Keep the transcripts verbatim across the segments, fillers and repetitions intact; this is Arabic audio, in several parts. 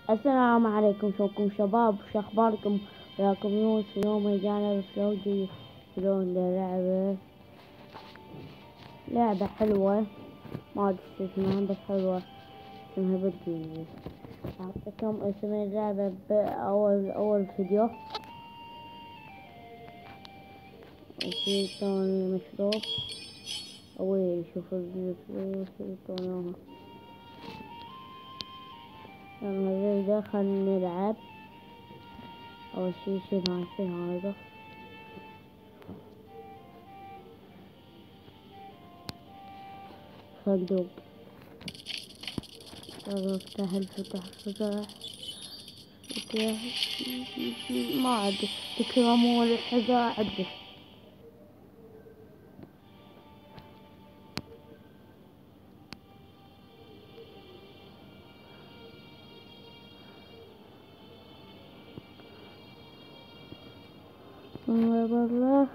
السلام عليكم، شلونكم شباب؟ وش اخباركم؟ وياكم يونس. اليوم رجعنا بفلوجي شلون لعبة لعبة حلوة، ما ادري شو اسمها بس حلوة، اسمها بدي اعطيكم اسم اللعبة بأول أول فيديو. وفي ثاني مشروب اوي، شوف الفلوس اللي يلا نبدأ، خلينا نلعب. أول شي شيل هاي شيل هذا، صندوق. يلا افتح الفتح فتح فتح ما عندي تكرمون الحذاء عندي. والله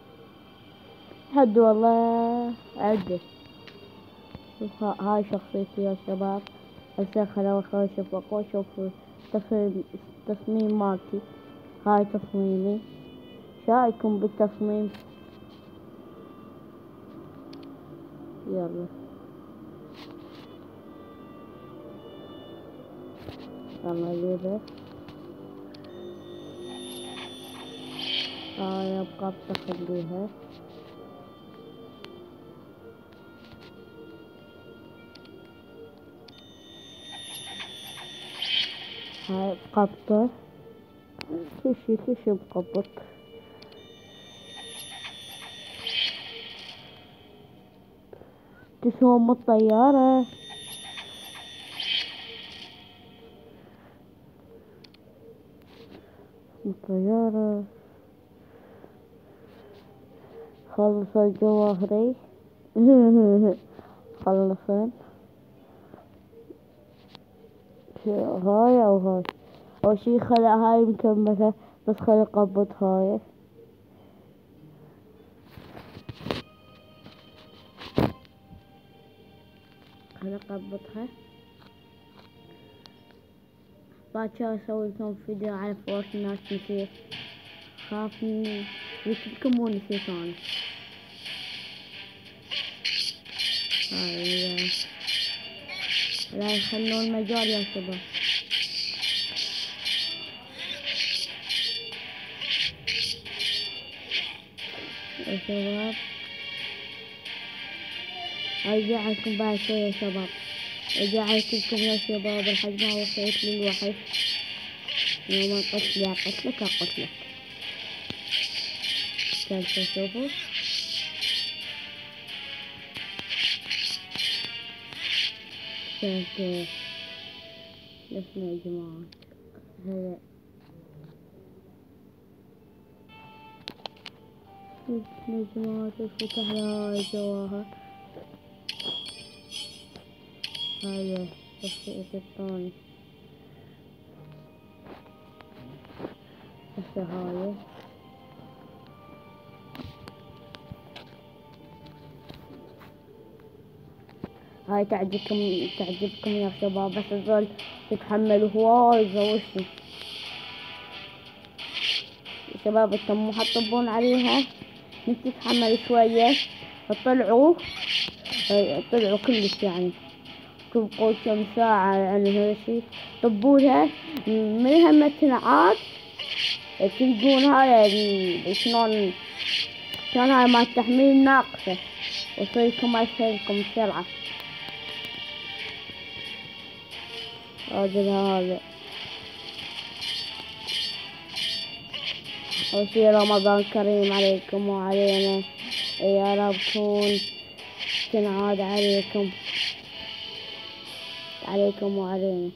حد والله عندي. هاي شخصيتي يا شباب. هسه خلوا اشوف اقوى، شوف التصميم مالتي. هاي تصميمي، شايكم بالتصميم؟ يلا يلا ليبه. هاي ابقى بخليها. هاي بقبطه، كل شي كل شي بقبط. تسوم الطيارة. الطيارة خلص الجواهري. خلصن هاي او هاي او شي، خلع هاي مكملة بس خلي قبض هاي. خلي قبضها. باكر اسوي لكم فيديو على فورتنايت، نسيت، خاف من يكلكم ونسيت انا. هاي لا يخلون مجال يا شباب. يا شباب ارجع لكم بعد شوي يا شباب، ارجع لكم يا شباب لحد ما وصلت للوحش. يوم قتلي اقتلك اقتلك. كيف تشوفوا؟ كيف كيف لسنا يا جماعة. هلا لسنا يا جماعة، تفتح لها الجواهر. هذا الشيء الثاني هسه هاي. هاي تعجبكم تعجبكم يا شباب، بس تظل تتحملوا هواي زوجتي. يا شباب انتم مو حتطبون عليها، بس تتحمل شوية. طلعوا طلعوا كلش يعني، تبقوا كم ساعة يعني هذا الشي. طبوها من هم تنعاد تلقون هاي شلون كان هاي مال تحميل ناقصة، وصيكم اسهلكم بسرعة. هذا هذا أول شي رمضان كريم عليكم وعلينا، يا رب تكون تنعاد عليكم عليكم وعلينا.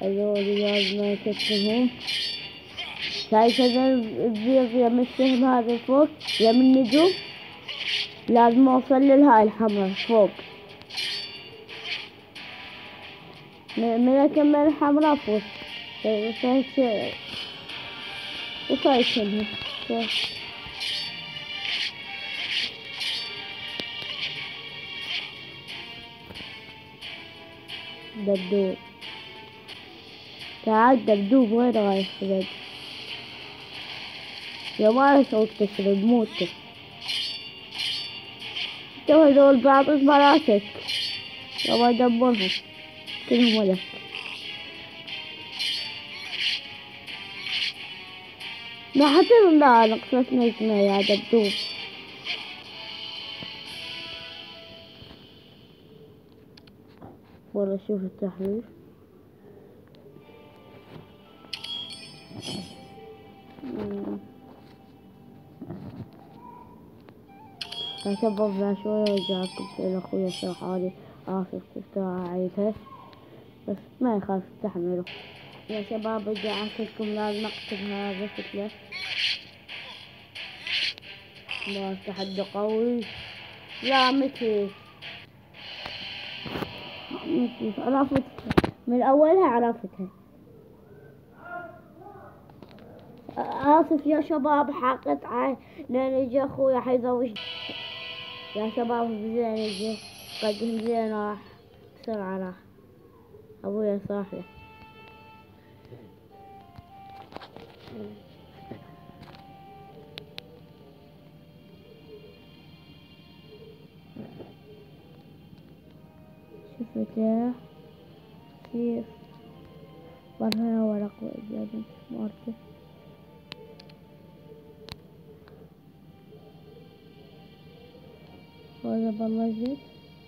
هذول لازم نكتبهم. شايف هذا البيض يم السهم هذا فوق يم النجوم، لازم اوصل لهاي الحمراء فوق. من اكمل الحمراء فوق وصلت وصلت هنا. دبدوب تعال دبدوب وين رايح بجد؟ يا ما صوت تشرب موتك. تو هذول بعض مراتك يابا دبرهم كلهم ولك. ما حتى لا نقصتنا اسمه يا دبدوب. والله شوف التحرير. شبابنا شوية ورجعكم إلى أخويا شرحالي آخر ساعة عيدها، بس ما يخاف تحمله. يا شباب رجعت لكم لازم أكتب هذا شكله. ما تحدي قوي. لا متي متي عرفتها من أولها عرفتها. آسف يا شباب حقت عين لأن يجي أخويا حيزوج. يا شباب زين يجي قدم زين راح بسرعة راح أبويا صاحي. شفته كيف برها ورق وإجابة ماركة. وهذا بالله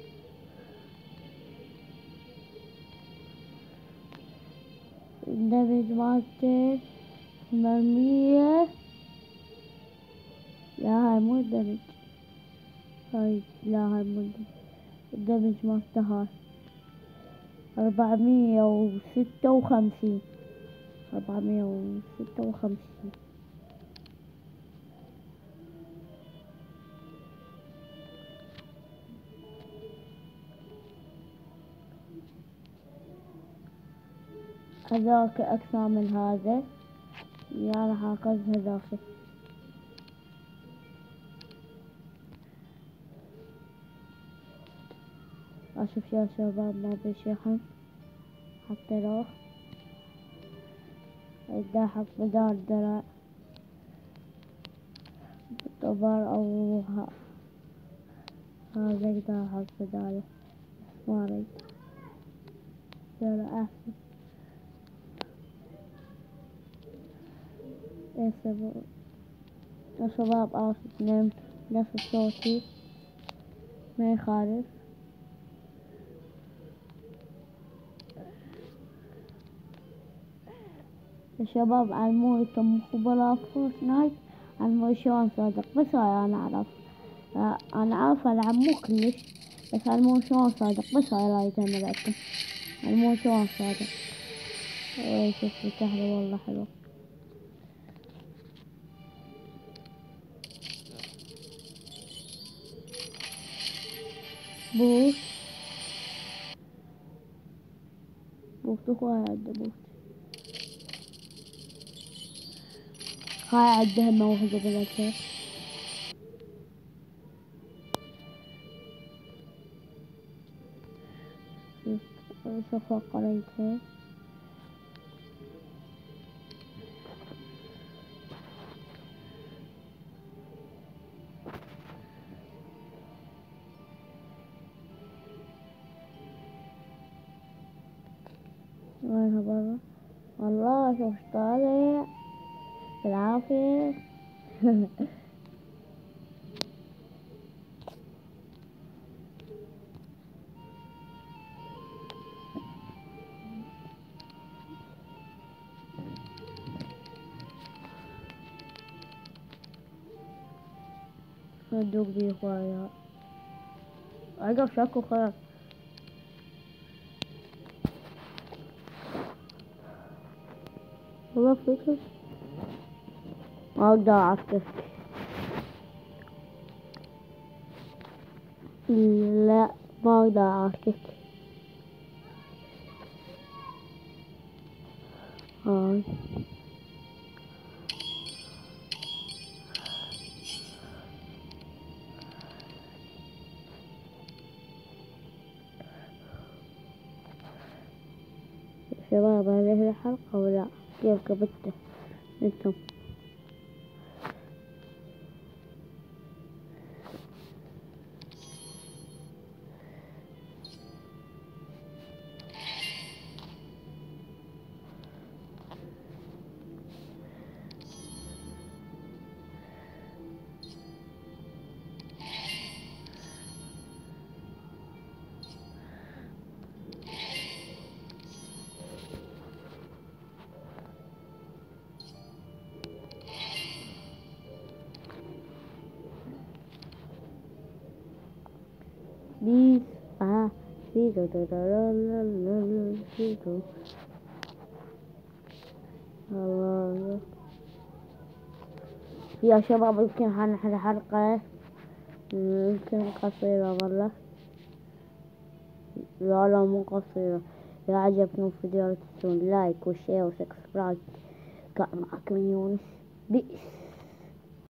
دمج ماركة مرمية. لا هاي مو دمج، هاي لا هاي مو دمج. الدمج مالته هاي أربعمية وستة وخمسين أربعمية وستة وخمسين. هذاك أكثر من هذا يعني هاخذ هذاك. أشوف يا شباب ما بيشحن حتى لو إذا حط بدال درع طبار أو هذا إذا حط بداله ما أريد درع أحسن. يا شباب يا شباب آسف نمت نفس صوتي ما يخالف. يا شباب علموني كم خبراء فورتنايت، علموني شلون صادق. بس هاي أنا أعرف أنا عارف ألعب مو كلش، بس علموني شلون صادق. بس هاي رايدها ملعبكم علموني شلون صادق. اي شوف الكهرباء والله حلو. بوت بوت اخوي عنده بوت. هاي عندها موهبة بناتها. شوف قريتها. وينها برا والله شوف طالع بالعافية. صندوق بيه خوايا عقب شكو خلاص. والله فكرة ما اقدر اعكس. لا ما اقدر اعكس. هاي شباب، هذه الحلقة ولا كيف كبته انتم؟ بيس اه سيدو دو دو دو دو دو سيدو. الله يا شباب، يمكن هنحل حلقة يمكن قصيرة والله. لا لا مو قصيرة. إذا عجبكم الفيديو لا تنسون لايك وشير وسبسكرايب. كان معكم يونس. بيس.